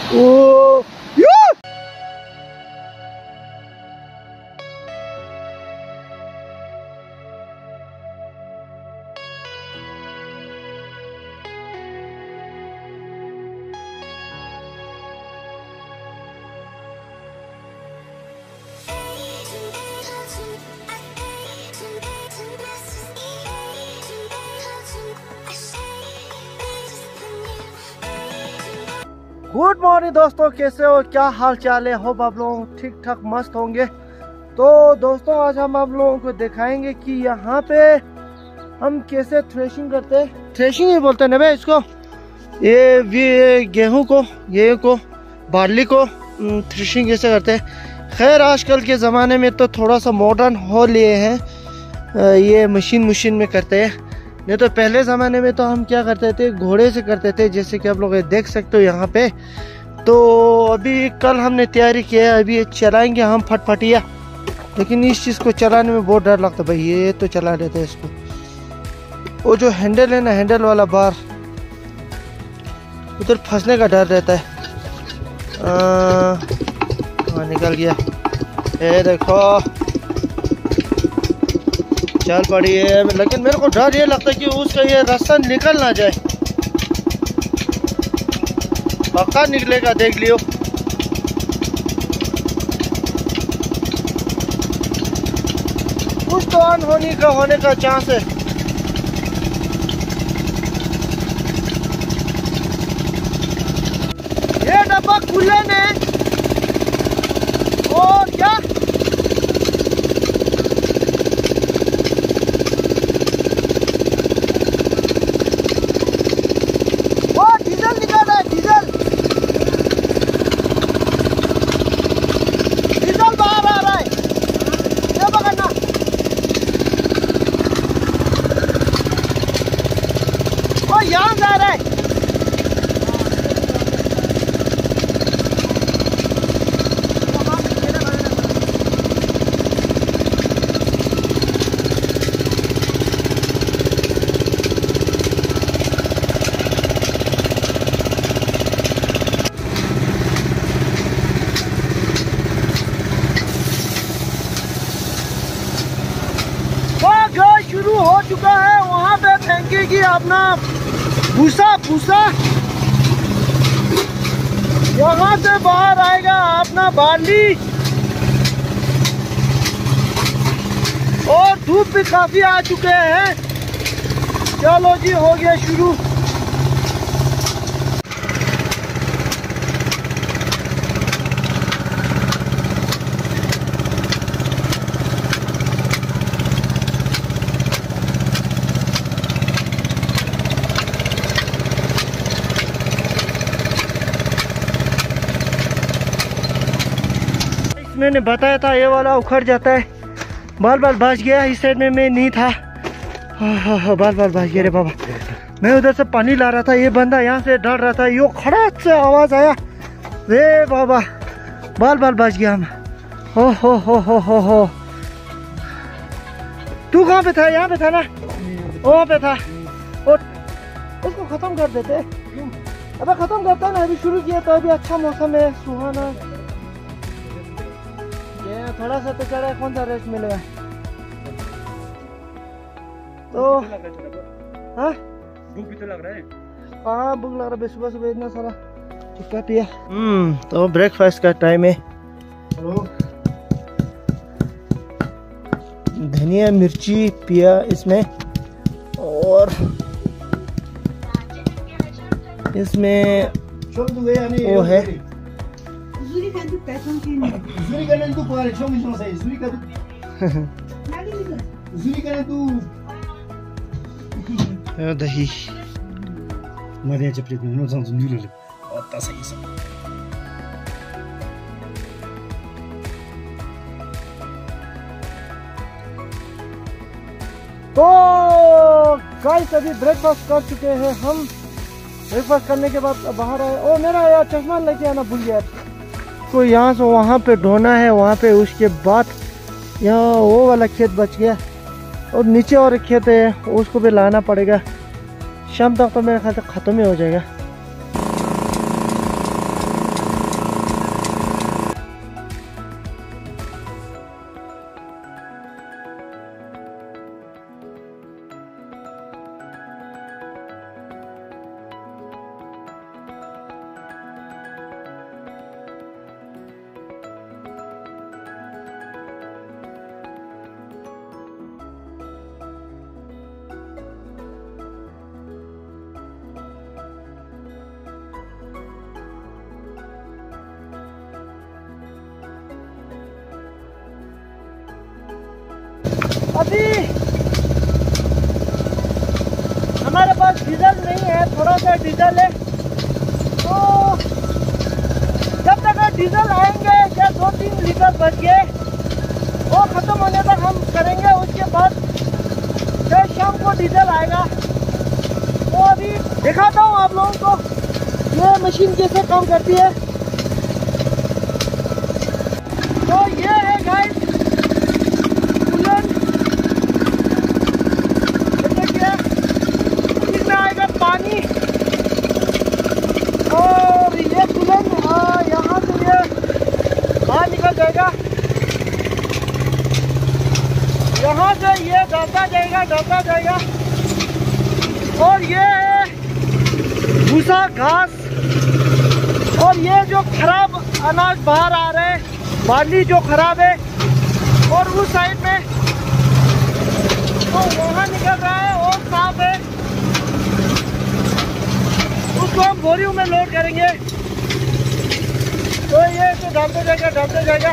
ओ good morning दोस्तों, कैसे हो, क्या हाल चाल है। होप आप लोग ठीक ठाक मस्त होंगे। तो दोस्तों आज हम आप लोगों को दिखाएंगे कि यहाँ पे हम कैसे थ्रेशिंग करते हैं। थ्रेशिंग ही बोलते हैं ना भाई इसको। ये गेहूं को, ये को, बार्ली को थ्रेशिंग कैसे करते हैं। खैर आजकल के ज़माने में तो थोड़ा सा मॉडर्न हो लिए हैं, ये मशीन में करते हैं। नहीं तो पहले ज़माने में तो हम क्या करते थे, घोड़े से करते थे, जैसे कि आप लोग देख सकते हो यहाँ पे। तो अभी कल हमने तैयारी किया है, अभी चलाएंगे हम फटफटिया। लेकिन इस चीज़ को चलाने में बहुत डर लगता है भाई। ये तो चला लेते हैं इसको। वो जो हैंडल है ना, हैंडल वाला बार, उधर फंसने का डर रहता है। निकल गया, ये देखो चल पड़ी है। लेकिन मेरे को डर ये लगता है कि उसका ये रास्ता निकल ना जाए। पक्का निकलेगा, देख लियो। कुछ तो ऑन होने का चांस है। ये डब्बा खुले ने और क्या शुरू हो चुका है। वहां पे फेंकेगी अपना भूसा, यहाँ से बाहर आएगा अपना बार्ली। और धूप भी काफी आ चुके हैं। चलो जी, हो गया शुरू। मैंने बताया था ये वाला उखड़ जाता है। बाल बच गया, इस साइड में मैं नहीं था। बाल बच गया रे बाबा। मैं उधर से पानी ला रहा था, ये बंदा यहाँ से डर रहा था, यो खड़ा से आवाज आया, रे बाबा बाल बच गया हम। हो। तू कहाँ पे था? यहाँ पे था ना, वहाँ पे था। और उसको खत्म कर देते। अबे खत्म करता ना, अभी शुरू किया तो अभी अच्छा मौसम है, सुहाना। ये थोड़ा सा तो चढ़ा, कौन सा रेस्ट मिलेगा। तो हाँ, भूख भी तो लग रहा है। हाँ भूख लग रहा है, सुबह इतना सारा टिक्का पिया। तो ब्रेकफास्ट का टाइम है। धनिया मिर्ची पिया इसमें, और इसमें वो है दही। तो गाइस अभी ब्रेकफास्ट कर चुके हैं हम। ब्रेकफास्ट करने के बाद बाहर आए। ओ मेरा यार चश्मा लेके आना भूल गया। तो यहाँ से वहाँ पे ढोना है, वहाँ पे उसके बाद यहाँ वो वाला खेत बच गया, और नीचे और एक खेत है, उसको भी लाना पड़ेगा। शाम तक तो मेरे ख्याल से ख़त्म ही हो जाएगा। अभी हमारे पास डीजल नहीं है, थोड़ा सा डीजल है, तो जब तक डीजल आएंगे या 2-3 लीटर बच गए वो ख़त्म होने तक हम करेंगे। उसके बाद फिर शाम को डीजल आएगा। तो अभी दिखाता हूँ आप लोगों को ये मशीन कैसे काम करती है। तो ये है गाइस कूलेंट, देखिए इसमें आएगा पानी और ये कूलेंट यहाँ से ये बाहर निकल जाएगा, यहाँ से ये डालता जाएगा और ये भूसा घास और ये जो खराब अनाज बाहर आ रहे हैं, बाली जो खराब है, और उस साइड में तो वहाँ निकल रहा है और साफ है, उसको हम बोरियों में लोड करेंगे। तो ये तो डालते जाएगा।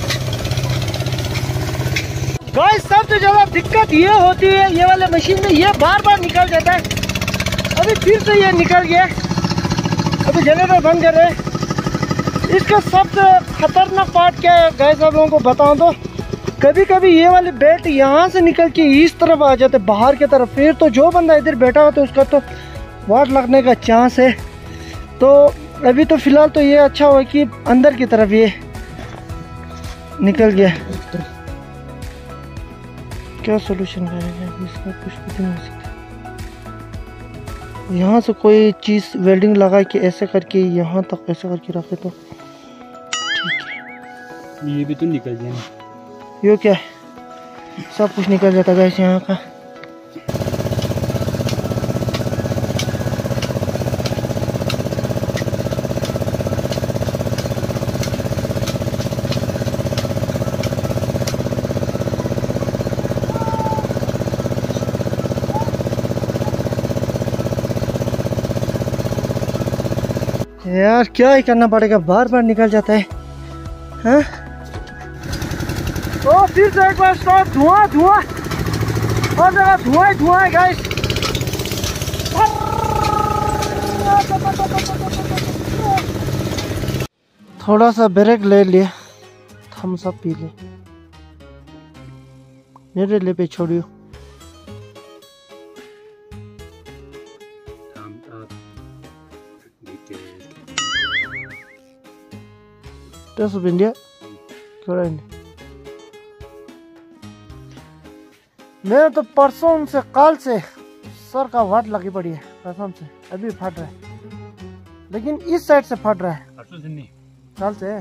गाइस सबसे ज़्यादा दिक्कत ये होती है ये वाले मशीन में, ये बार बार निकल जाता है। अभी फिर से ये निकल गया, अभी जनरेटर बंद कर रहे हैं। इसका सबसे खतरनाक पार्ट क्या है गाइस आप लोगों को बताऊं तो, कभी कभी ये वाले बेल्ट यहाँ से निकल के इस तरफ आ जाते बाहर की तरफ, फिर तो जो बंदा इधर बैठा हो तो उसका तो वाट लगने का चांस है। तो अभी तो फिलहाल तो ये अच्छा हुआ कि अंदर की तरफ ये निकल गया। क्या सोल्यूशन करेंगे इसका, कुछ भी नहीं हो सकता। यहाँ से कोई चीज़ वेल्डिंग लगा के ऐसे करके यहाँ तक ऐसे करके रखे तो ठीक है। ये भी तो निकल जाए, ये क्या है, सब कुछ निकल जाता है यहाँ का। यार क्या ही करना पड़ेगा, बार बार निकल जाता है। हाँ तो फिर से एक बार स्टार्ट, धुआं और जगह धुआं है गाइस। थोड़ा सा ब्रेक ले लिया, थम्स अप पी ले, मेरे लिए पे छोड़ियो। Tes of India? Correct. मेरा तो परसों से कल से सर का वाट लगी पड़ी है कसम से, अभी फट रहा है, लेकिन इस साइड से फट रहा है। परसों से नहीं, कल से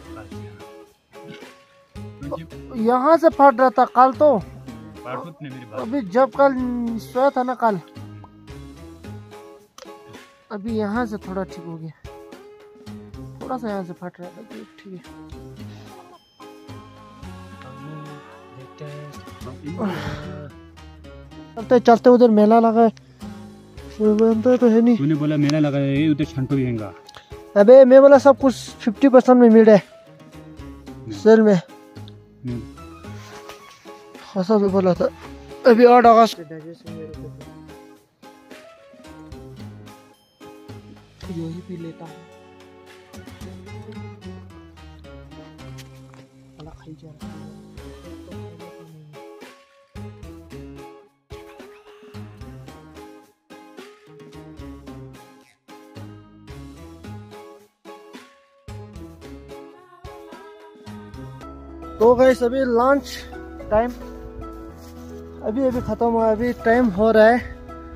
यहाँ से फट रहा था कल तो, अभी जब कल सोया था ना कल, अभी यहाँ से थोड़ा ठीक हो गया, थोड़ा सा यहाँ से फट रहा है, ठीक है। चलते चलते उधर मेला लगा है, तो है नहीं। तूने बोला मेला लगा है उधर छंटो भी हैंगा। अबे मैं बोला सब कुछ 50% में मिल रहा है सेल में, ऐसा भी बोला था। अभी 8 अगस्त यही भी लेता हूँ। तो गाइस अभी लंच टाइम अभी खत्म हुआ, अभी टाइम हो रहा है,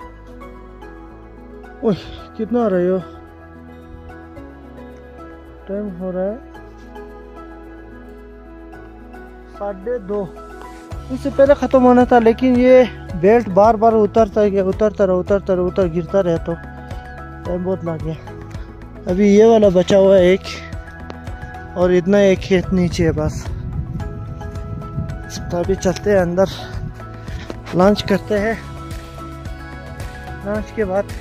ओह कितना रहे हो, टाइम हो रहा है 2:30। इससे पहले खत्म होना था, लेकिन ये बेल्ट बार बार उतरता गिरता रहा तो टाइम बहुत लग गया। अभी ये वाला बचा हुआ है एक, और इतना एक खेत नीचे है बस। तो अभी चलते हैं अंदर, लंच करते हैं, लंच के बाद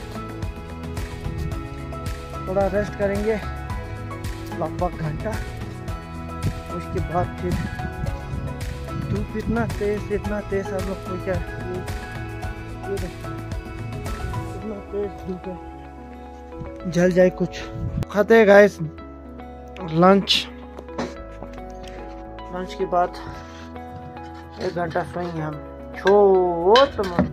थोड़ा रेस्ट करेंगे लगभग घंटा, उसके बाद फिर धूप इतना तेज आप लोग को क्या ये देखो, इतना तेज धूप है, जल जाए कुछ। खाते हैं गाइस लंच के बाद 1 घंटा सोएंगे हम। छोट मन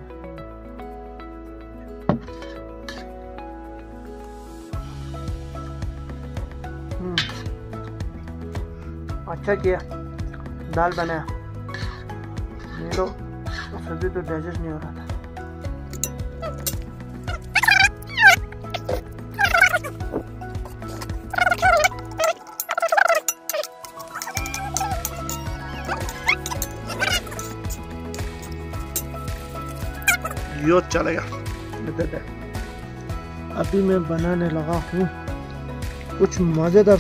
अच्छा किया दाल बनाया, नहीं तो सब्जी तो डाइजेस्ट नहीं हो रहा था। यो चलेगा। अभी मैं बनाने लगा हूँ कुछ मजेदार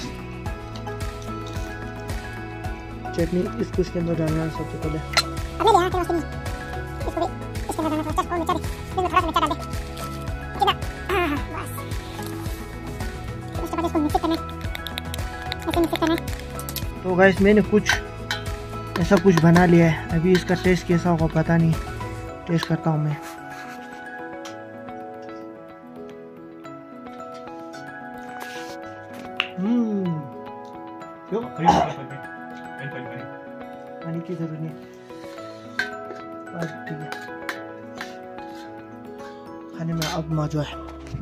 चटनी। इसको इसके अंदर डालना है सबसे पहले। तो गाइस मैंने कुछ ऐसा कुछ बना लिया है, अभी इसका टेस्ट कैसा होगा पता नहीं, टेस्ट करता हूँ मैं। क्यों? पानी की जरूरत नहीं, बस ठीक है। खाने में अब मजा है।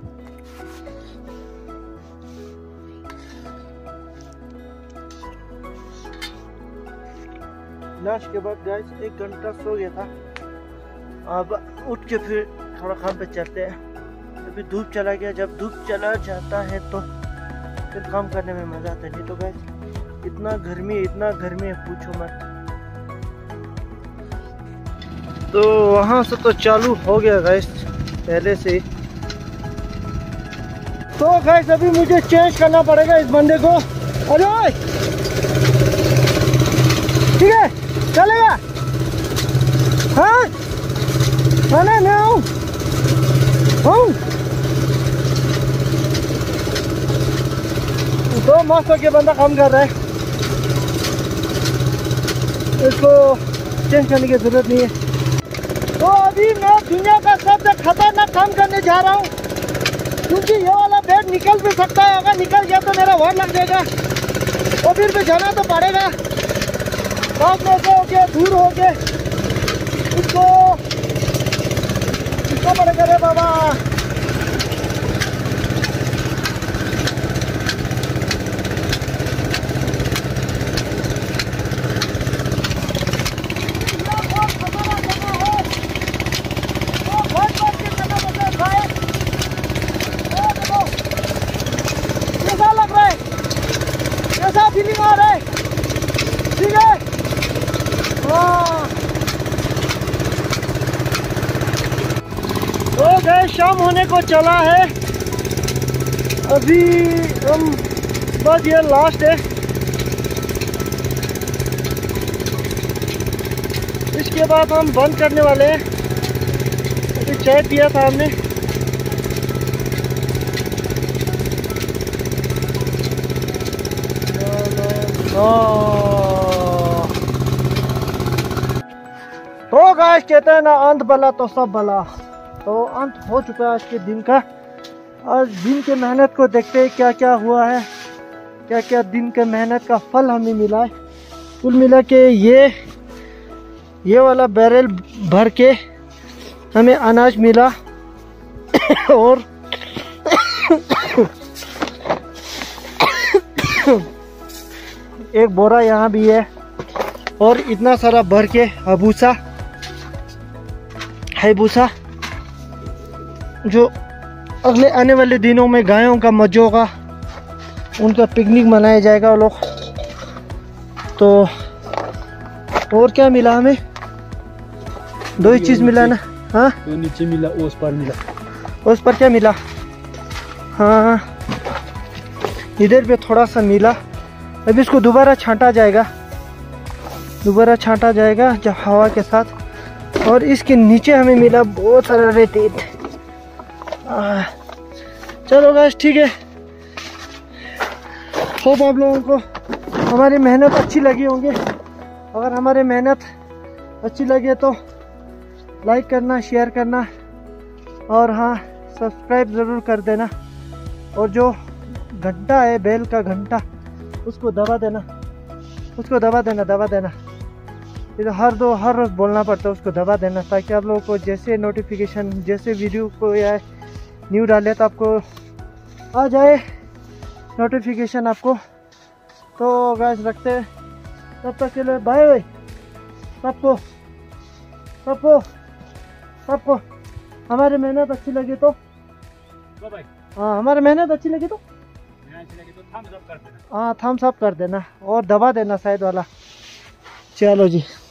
लंच के बाद गाइस 1 घंटा सो गया था, अब उठ के फिर थोड़ा काम पे चलते हैं। अभी धूप चला गया, जब धूप चला जाता है तो फिर काम करने में मजा आता है, नहीं तो गाइस इतना गर्मी है पूछो मत। तो वहां से तो चालू हो गया गाइस पहले से। तो गाइस अभी मुझे चेंज करना पड़ेगा इस बंदे को। अरे ठीक है चलेगा? हाँ खाना मैं आऊँ। तो मस्त होके बंदा काम कर रहा है, इसको चेंज करने की जरूरत नहीं है। तो अभी मैं दुनिया का सबसे खतरनाक काम करने जा रहा हूँ, क्योंकि ये वाला बेड निकल भी सकता है, अगर निकल गया तो मेरा वार लग जाएगा और फिर भी जाना तो पड़ेगा। साथ में से होके दूर होके इसको पड़ेगा रे बाबा। फीलिंग आ रहा है, ठीक है? तो गए शाम होने को चला है, अभी हम बस ये लास्ट है, इसके बाद हम बंद करने वाले हैं। अभी चाय पिया था हमने, तो गाइस कहते हैं ना अंत भला तो सब भला। तो अंत हो चुका है आज के दिन का। आज दिन के मेहनत को देखते हैं क्या क्या हुआ है, क्या क्या दिन के मेहनत का फल हमें मिला है। कुल मिला के ये वाला बैरल भर के हमें अनाज मिला और एक बोरा यहाँ भी है और इतना सारा भर के हैबूसा जो अगले आने वाले दिनों में गायों का मजो का उनका पिकनिक मनाया जाएगा वो लोग। तो और क्या मिला हमें? 2 ही चीज मिला ना। हाँ तो नीचे मिला, उस पर मिला। उस पर क्या मिला? हाँ इधर पे थोड़ा सा मिला। अभी इसको दोबारा छांटा जाएगा जब हवा के साथ। और इसके नीचे हमें मिला बहुत सारा रेतीत। चलो गाइस ठीक है, होप आप लोगों को हमारी मेहनत अच्छी लगी होंगी। अगर हमारी मेहनत अच्छी लगे तो लाइक करना, शेयर करना और हाँ सब्सक्राइब ज़रूर कर देना। और जो घंटा है, बेल का घंटा, उसको दबा देना, उसको दबा देना। ये तो हर रोज़ बोलना पड़ता है, उसको दबा देना, ताकि आप लोगों को जैसे नोटिफिकेशन, जैसे वीडियो को या न्यू डाले तो आपको आ जाए नोटिफिकेशन आपको। तो गाइस रखते हैं, तब तक के लिए बाय बाय सबको। हमारी मेहनत अच्छी लगी तो हाँ, हमारी मेहनत अच्छी लगी तो हाँ थम्स अप कर देना और दबा देना साइड वाला। चलो जी।